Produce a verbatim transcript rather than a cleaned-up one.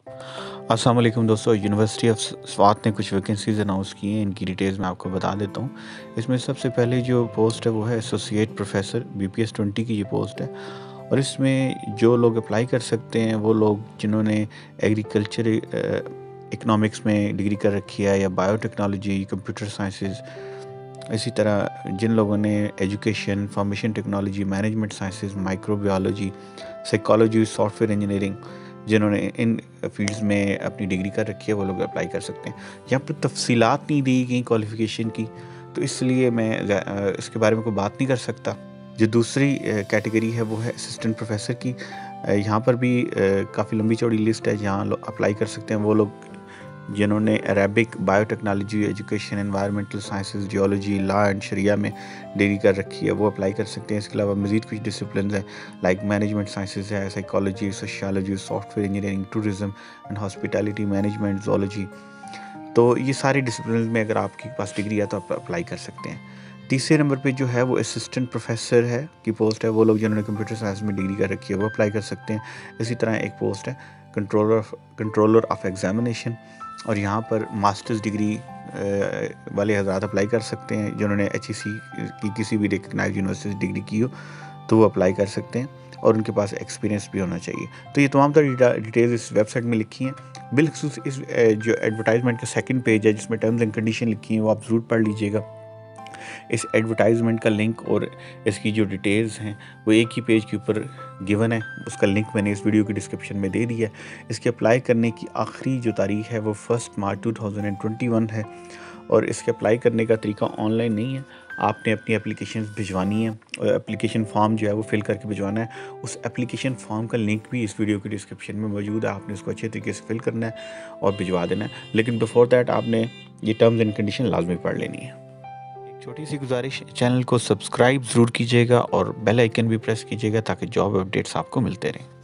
अस्सलाम वालेकुम दोस्तों, यूनिवर्सिटी ऑफ स्वात ने कुछ वैकेंसीज अनाउंस की हैं। इनकी डिटेल्स मैं आपको बता देता हूँ। इसमें सबसे पहले जो पोस्ट है वो है एसोसिएट प्रोफेसर, बीपीएस ट्वेंटी की ये पोस्ट है। और इसमें जो लोग अप्लाई कर सकते हैं वो लोग जिन्होंने एग्रीकल्चर इकोनॉमिक्स में डिग्री कर रखी है, या बायोटेक्नोलॉजी, कंप्यूटर साइंसेज। इसी तरह जिन लोगों ने education, information technology, management sciences, microbiology, psychology, software engineering, जिन्होंने इन फील्ड्स में अपनी डिग्री कर रखी है वो लोग अप्लाई कर सकते हैं। यहाँ पर तफसीलात नहीं दी गई क्वालिफ़िकेशन की, तो इसलिए मैं ज़्या- इसके बारे में कोई बात नहीं कर सकता। जो दूसरी कैटेगरी है वो है असिस्टेंट प्रोफेसर की। अ, यहाँ पर भी काफ़ी लंबी चौड़ी लिस्ट है जहाँ लोग अप्लाई कर सकते हैं। वो लोग जिन्होंने Arabic, biotechnology, education, environmental sciences, geology, law and sharia में डिग्री कर रखी है वो अप्लाई कर सकते हैं। इसके अलावा मज़ीद कुछ डिसिप्लिन हैं लाइक मैनेजमेंट साइंसेज है, psychology, sociology, software engineering, tourism and hospitality management, zoology. तो ये सारे डिसिप्लिन में अगर आपके पास डिग्री है तो आप अप्लाई कर सकते हैं। तीसरे नंबर पे जो है वो असिस्टेंट प्रोफेसर है की पोस्ट है। वो लोग जिन्होंने कंप्यूटर साइंस में डिग्री कर रखी है वो अप्लाई कर सकते हैं। इसी तरह एक पोस्ट है controller of controller of examination, और यहाँ पर मास्टर्स डिग्री वाले हजरात अप्लाई कर सकते हैं। जिन्होंने एच ई सी की किसी भी रिकग्नाइज यूनिवर्सिटी डिग्री की हो तो वो अप्लाई कर सकते हैं, और उनके पास एक्सपीरियंस भी होना चाहिए। तो ये तमाम तरह डिटेल्स इस वेबसाइट में लिखी हैं। बिलखसूस इस जो एडवर्टाइजमेंट का सेकंड पेज है जिसमें टर्म्स एंड कंडीशन लिखी हैं वो आप ज़रूर पढ़ लीजिएगा। इस एडवर्टाइजमेंट का लिंक और इसकी जो डिटेल्स हैं वो एक ही पेज के ऊपर गिवन है। उसका लिंक मैंने इस वीडियो के डिस्क्रिप्शन में दे दिया है। इसके अप्लाई करने की आखिरी जो तारीख है वो first March two thousand twenty one है, और इसके अप्लाई करने का तरीका ऑनलाइन नहीं है। आपने अपनी एप्लीकेशन भिजवानी है, और एप्लीकेशन फॉर्म जो है वो फिल करके भिजवाना है। उस एप्लीकेशन फॉर्म का लिंक भी इस वीडियो के डिस्क्रिप्शन में मौजूद है। आपने उसको अच्छे तरीके से फिल करना है और भिजवा देना है। लेकिन बिफोर दैट आपने ये टर्म्स एंड कंडीशन लाजमी पढ़ लेनी है। एक छोटी सी गुजारिश, चैनल को सब्सक्राइब ज़रूर कीजिएगा और बेल आइकन भी प्रेस कीजिएगा ताकि जॉब अपडेट्स आपको मिलते रहें।